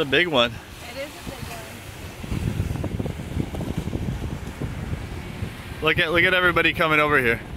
a big one. It is a big one. Look at everybody coming over here.